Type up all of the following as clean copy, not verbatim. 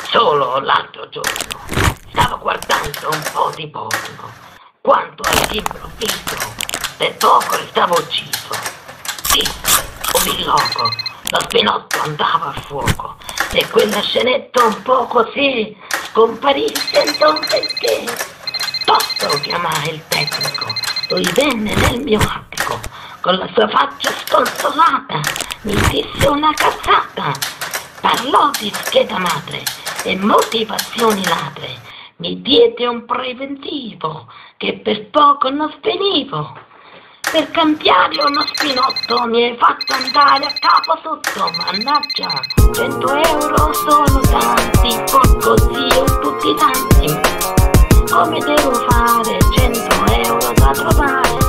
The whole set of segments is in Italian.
Solo l'altro giorno stavo guardando un po' di porno, quando all'improvviso per poco stavo ucciso. Disse un illoco, lo spinotto andava a fuoco e quella scenetta un po' così scomparisse non perché. Tosto chiamai il tecnico, lui venne nel mio attico, con la sua faccia sconsolata mi disse una cazzata. Parlò di scheda madre e motivazioni ladre, mi diede un preventivo che per poco non svenivo. Per cambiare uno spinotto mi hai fatto andare a capo sotto, mannaggia, 100 euro sono tanti, porco zio, tutti tanti. Come devo fare 100 euro da trovare?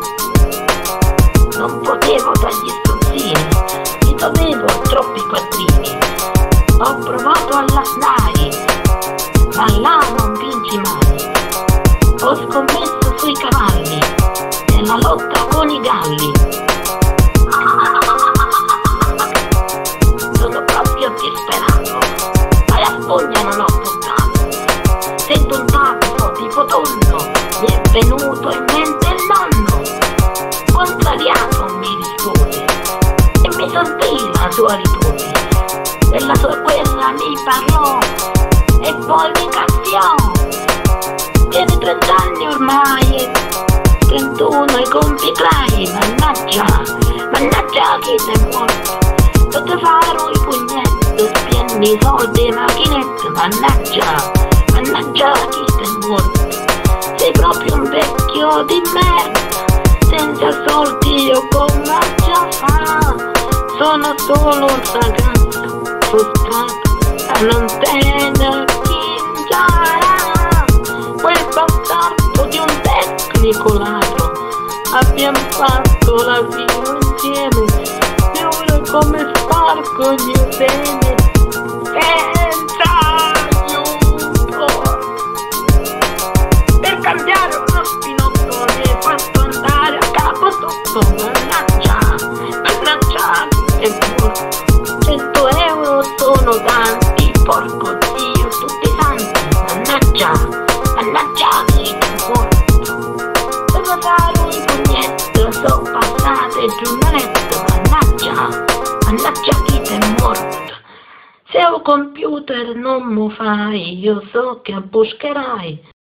Non potevo dargli strozzini, mi dovevo troppi quattrini. Ho provato alla SNAI, ma là non vinci mai. Ho scommesso sui cavalli, nella lotta con i galli. Sono proprio disperato, ma la spugna non ho buttato. Sento un tappo tipo tonno, mi è venuto in mente il nonno. Contrariato mi rispose e mi sorbì la sua riposi. Della sua quella mi parlò e poi mi cazziò. Tieni 30 anni ormai, 31 e compirai, mannaggia chi sei morto. Tutte faro i pugnetto, spiendi soldi e macchinette, mannaggia chi sei morto. Sei proprio un vecchio di merda, senza soldi io come già fa. Sono solo un ragazzo frustrato a non tenere chi ingiara. Quel bastardo di un tecnico ladro, abbiamo fatto la vita insieme e ora come spargo il mio bene senza aiuto. Per cambiare uno spinotto mi hai fatto andare a capo sotto, mannaggia e morto. 100 euro sono tanti, porco zio, tutti santi, mannaggia chi è morto. Devo fare un pugnetto, sono passate giornalette, mannaggia chi è morto. Se ho computer non mo fai, io so che abbuscherai.